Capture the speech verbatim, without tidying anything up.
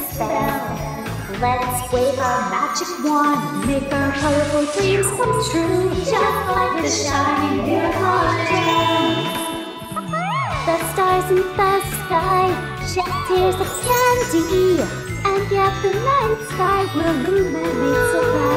spell. Let's wave our magic wand, make our colorful dreams come true, just like the shining unicorn gems. The stars in the sky shed tears of candy, and yet the night sky will illuminate so bright.